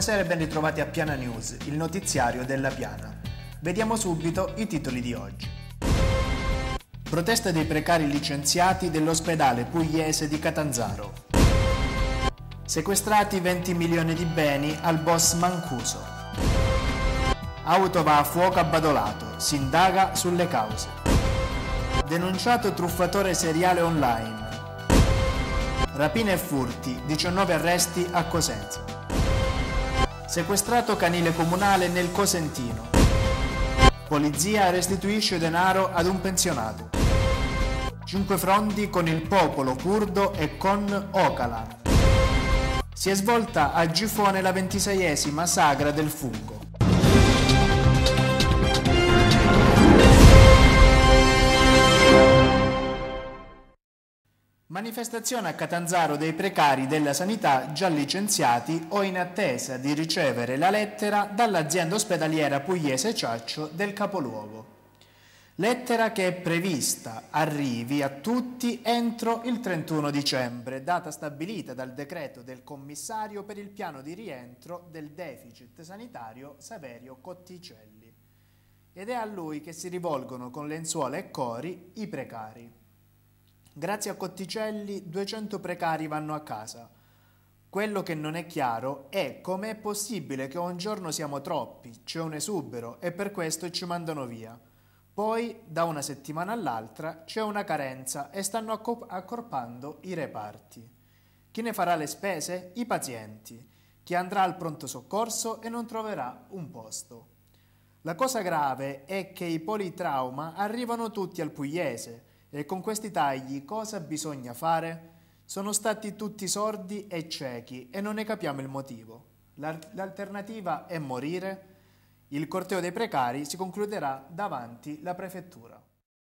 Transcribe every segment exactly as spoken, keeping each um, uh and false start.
Buonasera e ben ritrovati a Piana News, il notiziario della Piana. Vediamo subito i titoli di oggi. Protesta dei precari licenziati dell'ospedale pugliese di Catanzaro. Sequestrati venti milioni di beni al boss Mancuso. Auto va a fuoco a Badolato, si indaga sulle cause. Denunciato truffatore seriale online. Rapine e furti, diciannove arresti a Cosenza. Sequestrato canile comunale nel Cosentino. Polizia restituisce denaro ad un pensionato. Cinque fronti con il popolo curdo e con Ocalan. Si è svolta a Gifone la ventiseiesima sagra del fungo. Manifestazione a Catanzaro dei precari della sanità già licenziati o in attesa di ricevere la lettera dall'azienda ospedaliera pugliese Ciaccio del capoluogo. Lettera che è prevista arrivi a tutti entro il trentuno dicembre, data stabilita dal decreto del commissario per il piano di rientro del deficit sanitario Saverio Cotticelli. Ed è a lui che si rivolgono con lenzuola e cori i precari. Grazie a Cotticelli duecento precari vanno a casa. Quello che non è chiaro è come è possibile che un giorno siamo troppi, c'è un esubero e per questo ci mandano via. Poi da una settimana all'altra c'è una carenza e stanno accorpando i reparti. Chi ne farà le spese? I pazienti. Chi andrà al pronto soccorso e non troverà un posto. La cosa grave è che i politrauma arrivano tutti al pugliese. E con questi tagli cosa bisogna fare? Sono stati tutti sordi e ciechi e non ne capiamo il motivo. L'alternativa è morire? Il corteo dei precari si concluderà davanti la prefettura.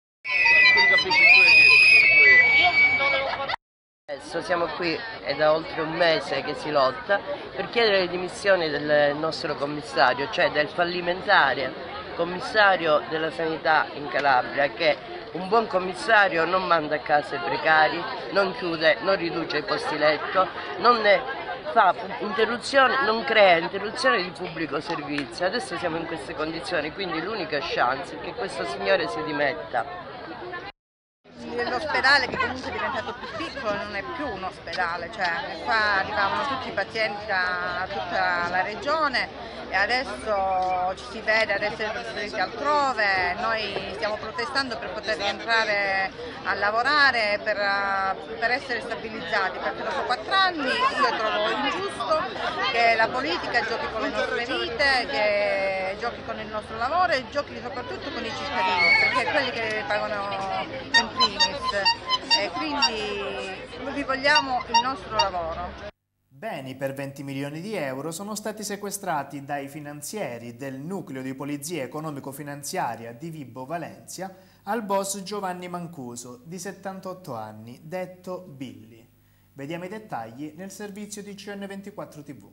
Adesso siamo qui, è da oltre un mese che si lotta per chiedere le dimissioni del nostro commissario, cioè del fallimentare commissario della sanità in Calabria, che un buon commissario non manda a casa i precari, non chiude, non riduce i posti letto, non ne fa interruzione, non crea interruzione di pubblico servizio. Adesso siamo in queste condizioni, quindi l'unica chance è che questo signore si dimetta. L'ospedale, che comunque è diventato più piccolo, non è più un ospedale, cioè qua arrivavano tutti i pazienti da tutta la regione e adesso ci si vede ad essere trasferiti altrove. Noi stiamo protestando per poter rientrare a lavorare, per, per essere stabilizzati, perché dopo quattro anni io trovo ingiusto che la politica giochi con le nostre vite, che giochi con il nostro lavoro e giochi soprattutto con i cittadini, perché è quelli che pagano in primis, e quindi vi vogliamo il nostro lavoro. Beni per venti milioni di euro sono stati sequestrati dai finanzieri del nucleo di polizia economico-finanziaria di Vibo Valentia al boss Giovanni Mancuso, di settantotto anni, detto Billy. Vediamo i dettagli nel servizio di C N ventiquattro tivù.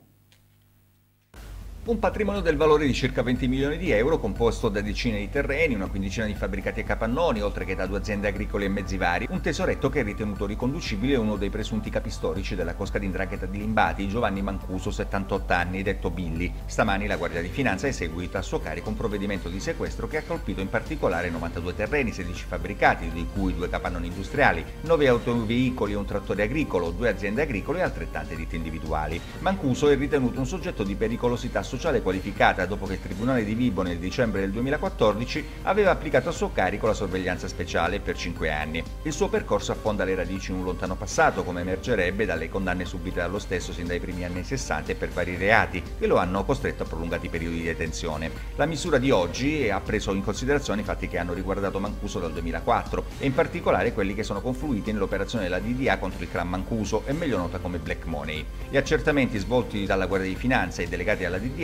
Un patrimonio del valore di circa venti milioni di euro, composto da decine di terreni, una quindicina di fabbricati e capannoni, oltre che da due aziende agricole e mezzi vari. Un tesoretto che è ritenuto riconducibile a uno dei presunti capistorici della cosca di 'ndrangheta di Limbati, Giovanni Mancuso, settantotto anni, detto Billy. Stamani la Guardia di Finanza ha eseguito a suo carico un provvedimento di sequestro che ha colpito in particolare novantadue terreni, sedici fabbricati, di cui due capannoni industriali, nove autoveicoli e un trattore agricolo, due aziende agricole e altrettante ditte individuali. Mancuso è ritenuto un soggetto di pericolosità sociale sociale qualificata dopo che il Tribunale di Vibo nel dicembre del duemilaquattordici aveva applicato a suo carico la sorveglianza speciale per cinque anni. Il suo percorso affonda le radici in un lontano passato, come emergerebbe dalle condanne subite dallo stesso sin dai primi anni sessanta per vari reati che lo hanno costretto a prolungati periodi di detenzione. La misura di oggi ha preso in considerazione i fatti che hanno riguardato Mancuso dal duemilaquattro e in particolare quelli che sono confluiti nell'operazione della D D A contro il clan Mancuso, e meglio nota come Black Money. Gli accertamenti svolti dalla Guardia di Finanza e delegati alla D D A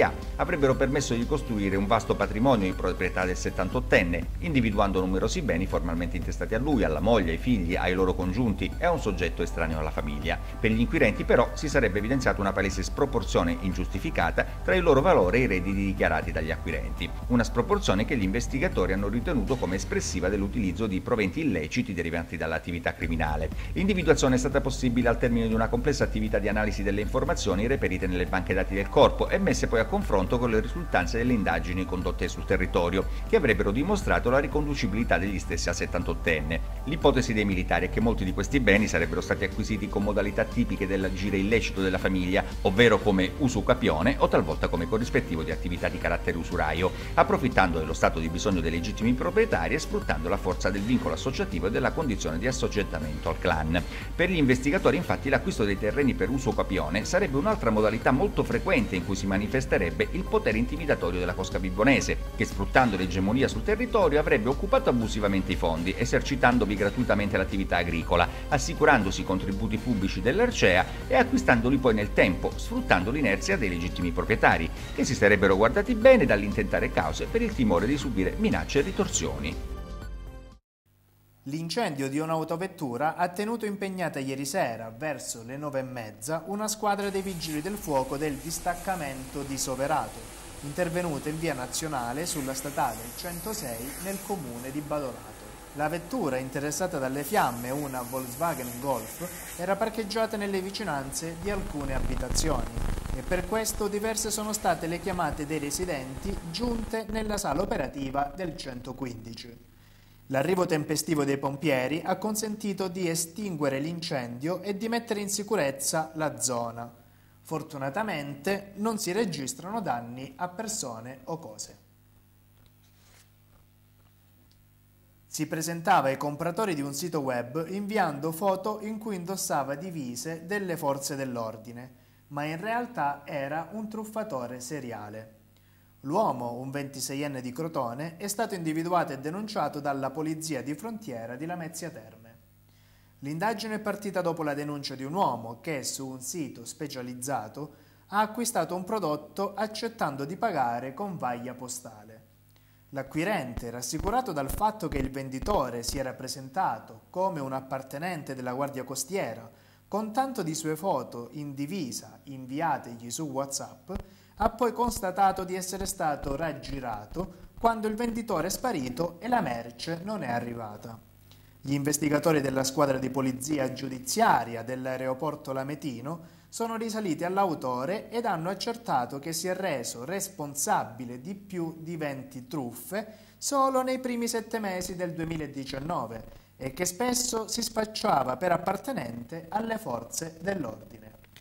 A avrebbero permesso di costruire un vasto patrimonio di proprietà del settantottenne, individuando numerosi beni formalmente intestati a lui, alla moglie, ai figli, ai loro congiunti e a un soggetto estraneo alla famiglia. Per gli inquirenti però si sarebbe evidenziata una palese sproporzione ingiustificata tra il loro valore e i redditi dichiarati dagli acquirenti, una sproporzione che gli investigatori hanno ritenuto come espressiva dell'utilizzo di proventi illeciti derivanti dall'attività criminale. L'individuazione è stata possibile al termine di una complessa attività di analisi delle informazioni reperite nelle banche dati del corpo e messe poi a confronto con le risultanze delle indagini condotte sul territorio, che avrebbero dimostrato la riconducibilità degli stessi al settantottenne. L'ipotesi dei militari è che molti di questi beni sarebbero stati acquisiti con modalità tipiche dell'agire illecito della famiglia, ovvero come usucapione o talvolta come corrispettivo di attività di carattere usuraio, approfittando dello stato di bisogno dei legittimi proprietari e sfruttando la forza del vincolo associativo e della condizione di assoggettamento al clan. Per gli investigatori, infatti, l'acquisto dei terreni per uso capione sarebbe un'altra modalità molto frequente in cui si manifesterebbe il potere intimidatorio della cosca vibonese, che sfruttando l'egemonia sul territorio avrebbe occupato abusivamente i fondi, esercitandovi gratuitamente l'attività agricola, assicurandosi i contributi pubblici dell'Arcea e acquistandoli poi nel tempo, sfruttando l'inerzia dei legittimi proprietari, che si sarebbero guardati bene dall'intentare cause per il timore di subire minacce e ritorsioni. L'incendio di un'autovettura ha tenuto impegnata ieri sera, verso le nove e mezza, una squadra dei vigili del fuoco del distaccamento di Soverato, intervenuta in via nazionale sulla statale centosei nel comune di Badonato. La vettura interessata dalle fiamme, una Volkswagen Golf, era parcheggiata nelle vicinanze di alcune abitazioni e per questo diverse sono state le chiamate dei residenti giunte nella sala operativa del centoquindici. L'arrivo tempestivo dei pompieri ha consentito di estinguere l'incendio e di mettere in sicurezza la zona. Fortunatamente non si registrano danni a persone o cose. Si presentava ai compratori di un sito web inviando foto in cui indossava divise delle forze dell'ordine, ma in realtà era un truffatore seriale. L'uomo, un ventiseienne di Crotone, è stato individuato e denunciato dalla polizia di frontiera di Lamezia Terme. L'indagine è partita dopo la denuncia di un uomo che, su un sito specializzato, ha acquistato un prodotto accettando di pagare con vaglia postale. L'acquirente, rassicurato dal fatto che il venditore si era presentato come un appartenente della Guardia Costiera, con tanto di sue foto in divisa inviategli su WhatsApp, ha poi constatato di essere stato raggirato quando il venditore è sparito e la merce non è arrivata. Gli investigatori della squadra di polizia giudiziaria dell'aeroporto lametino sono risaliti all'autore ed hanno accertato che si è reso responsabile di più di venti truffe solo nei primi sette mesi del duemiladiciannove e che spesso si spacciava per appartenente alle forze dell'ordine.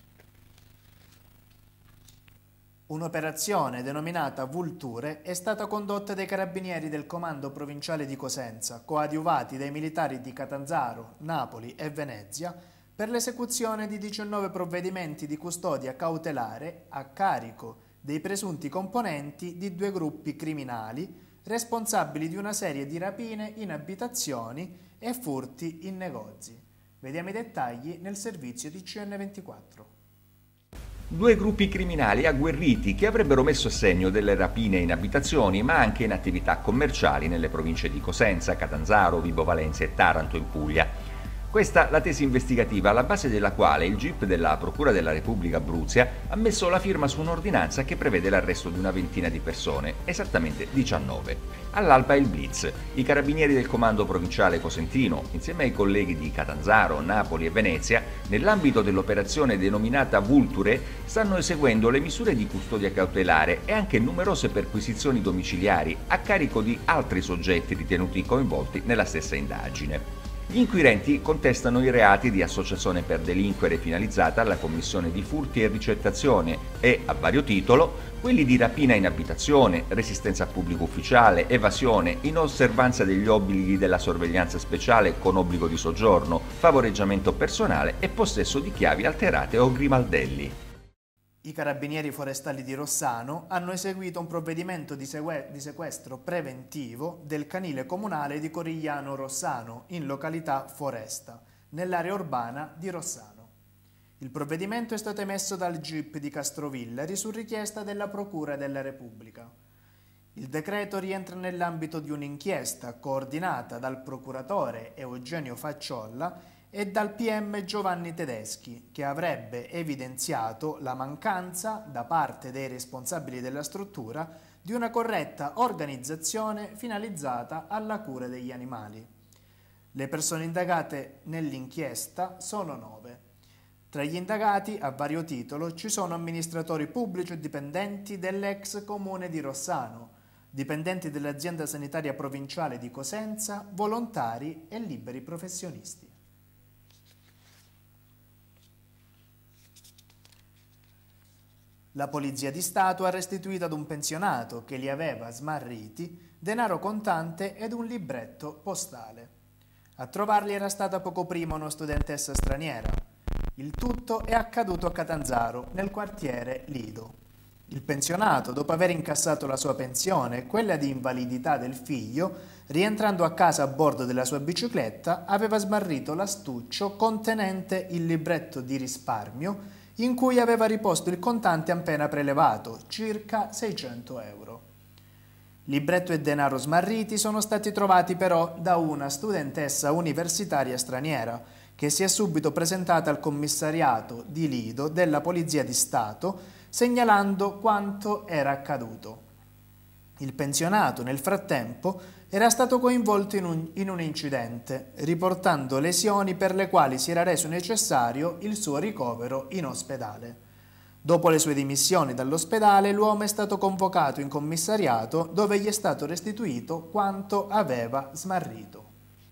Un'operazione denominata Vulture è stata condotta dai carabinieri del Comando Provinciale di Cosenza, coadiuvati dai militari di Catanzaro, Napoli e Venezia, per l'esecuzione di diciannove provvedimenti di custodia cautelare a carico dei presunti componenti di due gruppi criminali responsabili di una serie di rapine in abitazioni e furti in negozi. Vediamo i dettagli nel servizio di C N ventiquattro. Due gruppi criminali agguerriti che avrebbero messo a segno delle rapine in abitazioni ma anche in attività commerciali nelle province di Cosenza, Catanzaro, Vibo Valentia e Taranto in Puglia. Questa la tesi investigativa alla base della quale il G I P della Procura della Repubblica Abruzia ha messo la firma su un'ordinanza che prevede l'arresto di una ventina di persone, esattamente diciannove. All'alba il blitz. I carabinieri del Comando Provinciale Cosentino, insieme ai colleghi di Catanzaro, Napoli e Venezia, nell'ambito dell'operazione denominata Vulture, stanno eseguendo le misure di custodia cautelare e anche numerose perquisizioni domiciliari a carico di altri soggetti ritenuti coinvolti nella stessa indagine. Gli inquirenti contestano i reati di associazione per delinquere finalizzata alla commissione di furti e ricettazione e, a vario titolo, quelli di rapina in abitazione, resistenza a pubblico ufficiale, evasione, inosservanza degli obblighi della sorveglianza speciale con obbligo di soggiorno, favoreggiamento personale e possesso di chiavi alterate o grimaldelli. I carabinieri forestali di Rossano hanno eseguito un provvedimento di, di sequestro preventivo del canile comunale di Corigliano Rossano, in località Foresta, nell'area urbana di Rossano. Il provvedimento è stato emesso dal G I P di Castrovillari su richiesta della Procura della Repubblica. Il decreto rientra nell'ambito di un'inchiesta coordinata dal procuratore Eugenio Facciolla e dal P M Giovanni Tedeschi, che avrebbe evidenziato la mancanza da parte dei responsabili della struttura di una corretta organizzazione finalizzata alla cura degli animali. Le persone indagate nell'inchiesta sono nove. Tra gli indagati, a vario titolo, ci sono amministratori pubblici e dipendenti dell'ex comune di Rossano, dipendenti dell'azienda sanitaria provinciale di Cosenza, volontari e liberi professionisti. La Polizia di Stato ha restituito ad un pensionato che li aveva smarriti denaro contante ed un libretto postale. A trovarli era stata poco prima una studentessa straniera. Il tutto è accaduto a Catanzaro, nel quartiere Lido. Il pensionato, dopo aver incassato la sua pensione e quella di invalidità del figlio, rientrando a casa a bordo della sua bicicletta, aveva smarrito l'astuccio contenente il libretto di risparmio in cui aveva riposto il contante appena prelevato, circa seicento euro. Libretto e denaro smarriti sono stati trovati però da una studentessa universitaria straniera che si è subito presentata al commissariato di Lido della Polizia di Stato segnalando quanto era accaduto. Il pensionato, nel frattempo, era stato coinvolto in un, in un incidente, riportando lesioni per le quali si era reso necessario il suo ricovero in ospedale. Dopo le sue dimissioni dall'ospedale, l'uomo è stato convocato in commissariato dove gli è stato restituito quanto aveva smarrito.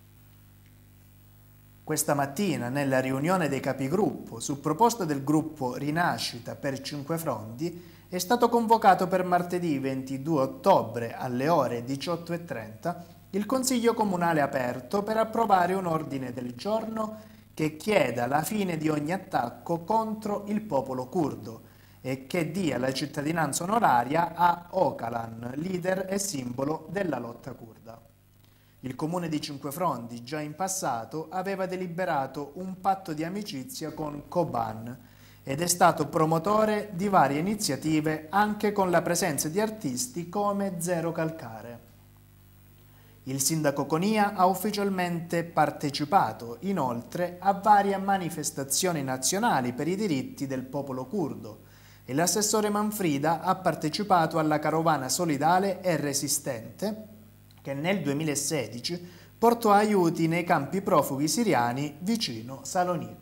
Questa mattina, nella riunione dei capigruppo, su proposta del gruppo Rinascita per Cinque Fronti, è stato convocato per martedì ventidue ottobre alle ore diciotto e trenta il Consiglio Comunale aperto per approvare un ordine del giorno che chieda la fine di ogni attacco contro il popolo curdo e che dia la cittadinanza onoraria a Öcalan, leader e simbolo della lotta curda. Il comune di Cinquefronti già in passato aveva deliberato un patto di amicizia con Koban ed è stato promotore di varie iniziative anche con la presenza di artisti come Zero Calcare. Il sindaco Conia ha ufficialmente partecipato inoltre a varie manifestazioni nazionali per i diritti del popolo curdo e l'assessore Manfrida ha partecipato alla carovana solidale e resistente che nel duemilasedici portò aiuti nei campi profughi siriani vicino Salonicco.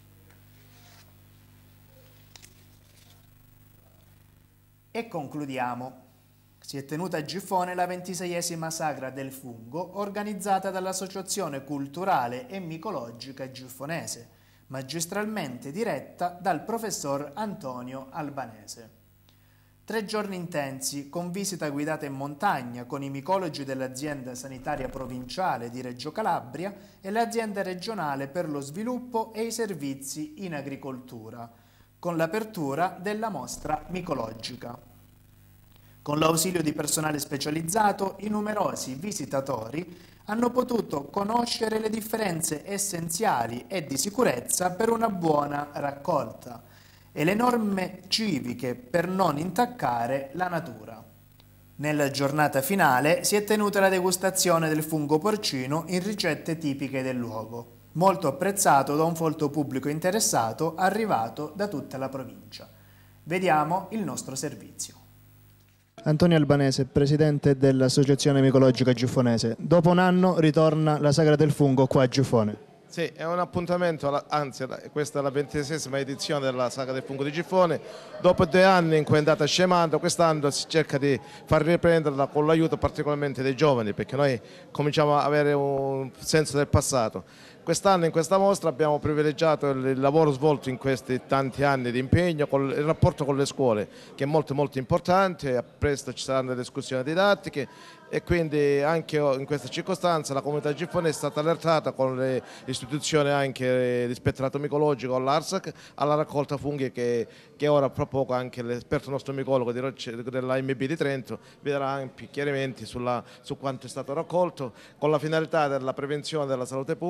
E concludiamo. Si è tenuta a Giffone la ventiseiesima Sagra del Fungo organizzata dall'Associazione Culturale e Micologica Giffonese, magistralmente diretta dal professor Antonio Albanese. Tre giorni intensi, con visita guidata in montagna con i micologi dell'azienda sanitaria provinciale di Reggio Calabria e l'azienda regionale per lo sviluppo e i servizi in agricoltura, con l'apertura della mostra micologica. Con l'ausilio di personale specializzato, i numerosi visitatori hanno potuto conoscere le differenze essenziali e di sicurezza per una buona raccolta e le norme civiche per non intaccare la natura. Nella giornata finale si è tenuta la degustazione del fungo porcino in ricette tipiche del luogo, molto apprezzato da un folto pubblico interessato arrivato da tutta la provincia. Vediamo il nostro servizio. Antonio Albanese, presidente dell'Associazione Micologica Giffonese. Dopo un anno ritorna la Sagra del Fungo qua a Giffone. Sì, è un appuntamento, anzi questa è la ventiseiesima edizione della Sagra del Fungo di Giffone. Dopo due anni in cui è andata scemando, quest'anno si cerca di far riprenderla con l'aiuto particolarmente dei giovani, perché noi cominciamo a avere un senso del passato. Quest'anno in questa mostra abbiamo privilegiato il lavoro svolto in questi tanti anni di impegno, con il rapporto con le scuole, che è molto molto importante. Presto ci saranno delle escursioni didattiche e quindi anche in questa circostanza la comunità giffonese è stata allertata con le istituzioni anche dell'Ispettorato Micologico, all'Arsac, alla raccolta funghi che, che ora fra poco anche l'esperto nostro micologo dell'A M B di Trento vi darà ampi chiarimenti sulla, su quanto è stato raccolto, con la finalità della prevenzione della salute pubblica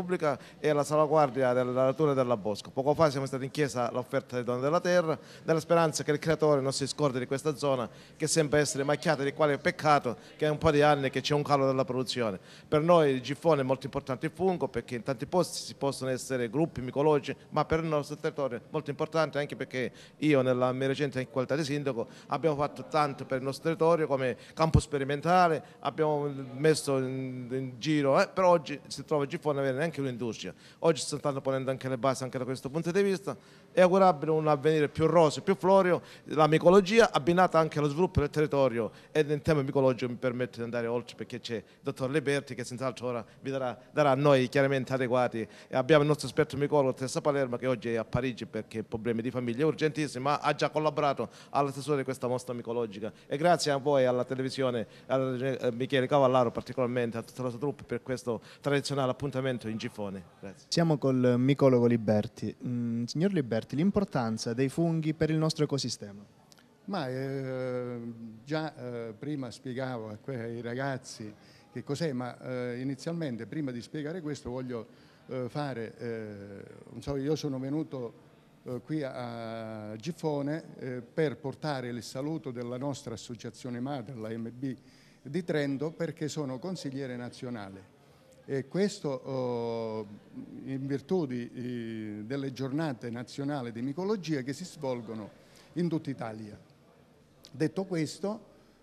e la salvaguardia della natura e della bosco. Poco fa siamo stati in chiesa all'offerta dei doni della terra, nella speranza che il creatore non si scordi di questa zona, che sembra essere macchiata di quale peccato, che è un po' di anni che c'è un calo della produzione. Per noi il Giffone è molto importante il fungo, perché in tanti posti si possono essere gruppi micologici, ma per il nostro territorio è molto importante, anche perché io nella mia recente qualità di sindaco abbiamo fatto tanto per il nostro territorio come campo sperimentale, abbiamo messo in, in giro, eh, per oggi si trova il Giffone avere neanche un'industria. Oggi si stanno ponendo anche le basi anche da questo punto di vista. È augurabile un avvenire più roseo, più floreo, la micologia abbinata anche allo sviluppo del territorio, e nel tema micologico mi permette di andare oltre, perché c'è il dottor Liberti che senz'altro ora vi darà, darà a noi chiaramente adeguati, e abbiamo il nostro esperto micologo Tessa Palermo, che oggi è a Parigi perché problemi di famiglia urgentissimi, ma ha già collaborato alla stesura di questa mostra micologica, e grazie a voi, alla televisione, a Michele Cavallaro particolarmente, a tutta la sua troupe per questo tradizionale appuntamento in Giffone. Grazie. Siamo col micologo Liberti. Mm, signor Liberti, l'importanza dei funghi per il nostro ecosistema. Ma eh, già eh, prima spiegavo a quei ragazzi che cos'è, ma eh, inizialmente prima di spiegare questo voglio eh, fare, eh, non so, io sono venuto eh, qui a Giffone eh, per portare il saluto della nostra associazione madre, la M B di Trento, perché sono consigliere nazionale. E questo oh, in virtù di, di, delle giornate nazionali di micologia che si svolgono in tutta Italia. Detto questo,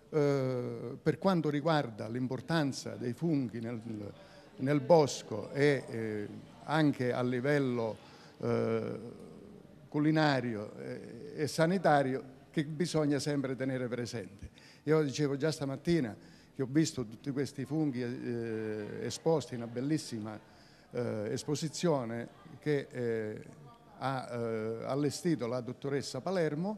eh, per quanto riguarda l'importanza dei funghi nel, nel bosco e eh, anche a livello eh, culinario e, e sanitario, che bisogna sempre tenere presente. Io dicevo già stamattina che ho visto tutti questi funghi eh, esposti in una bellissima eh, esposizione che eh, ha eh, allestito la dottoressa Palermo.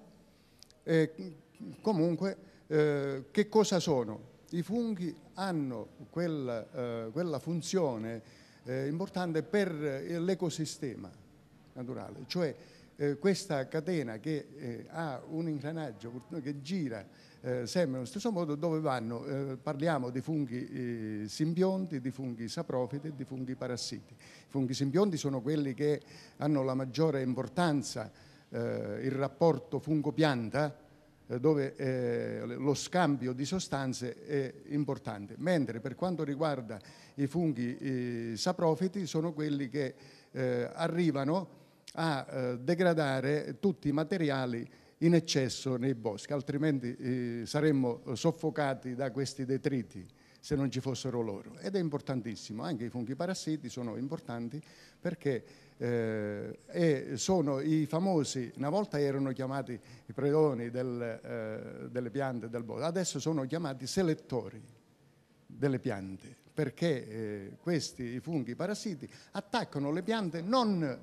E comunque, eh, che cosa sono? I funghi hanno quella, eh, quella funzione eh, importante per l'ecosistema naturale, cioè eh, questa catena che eh, ha un ingranaggio che gira Eh, sempre nello stesso modo, dove vanno, eh, parliamo di funghi eh, simbionti, di funghi saprofiti e di funghi parassiti. I funghi simbionti sono quelli che hanno la maggiore importanza, eh, il rapporto fungo-pianta, eh, dove eh, lo scambio di sostanze è importante, mentre per quanto riguarda i funghi eh, saprofiti sono quelli che eh, arrivano a eh, degradare tutti i materiali in eccesso nei boschi, altrimenti eh, saremmo soffocati da questi detriti se non ci fossero loro. Ed è importantissimo, anche i funghi parassiti sono importanti perché eh, e sono i famosi, una volta erano chiamati i predoni del, eh, delle piante del bosco, adesso sono chiamati selettori delle piante, perché eh, questi i funghi parassiti attaccano le piante non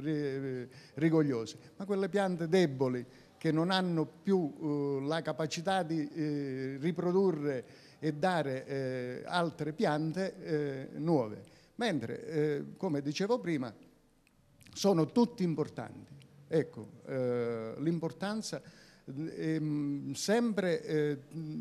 rigogliose, ma quelle piante deboli, che non hanno più eh, la capacità di eh, riprodurre e dare eh, altre piante eh, nuove. Mentre, eh, come dicevo prima, sono tutti importanti. Ecco, eh, l'importanza è sempre eh,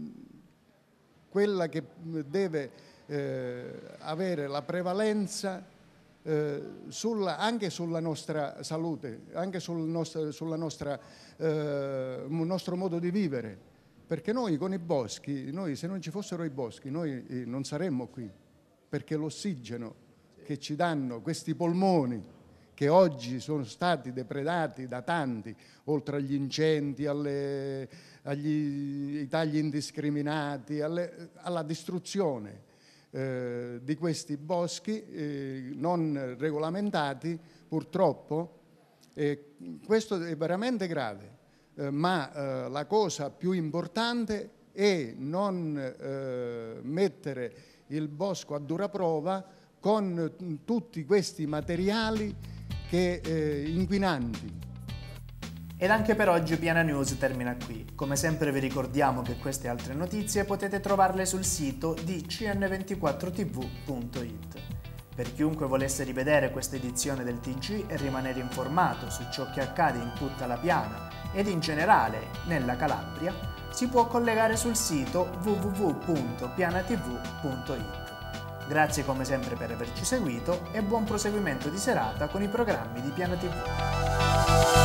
quella che deve eh, avere la prevalenza Eh, sulla, anche sulla nostra salute, anche sul nostro, sulla nostra, eh, nostro modo di vivere, perché noi con i boschi, noi, se non ci fossero i boschi, noi eh, non saremmo qui, perché l'ossigeno che ci danno questi polmoni, che oggi sono stati depredati da tanti, oltre agli incendi, alle, agli ai tagli indiscriminati, alle, alla distruzione Eh, di questi boschi eh, non regolamentati, purtroppo, eh, questo è veramente grave, eh, ma eh, la cosa più importante è non eh, mettere il bosco a dura prova con tutti questi materiali che, eh, inquinanti. Ed anche per oggi Piana News termina qui. Come sempre vi ricordiamo che queste altre notizie potete trovarle sul sito di c n ventiquattro t v punto i t. Per chiunque volesse rivedere questa edizione del T G e rimanere informato su ciò che accade in tutta la Piana ed in generale nella Calabria, si può collegare sul sito w w w punto piana t v punto i t. Grazie come sempre per averci seguito e buon proseguimento di serata con i programmi di Piana tivù.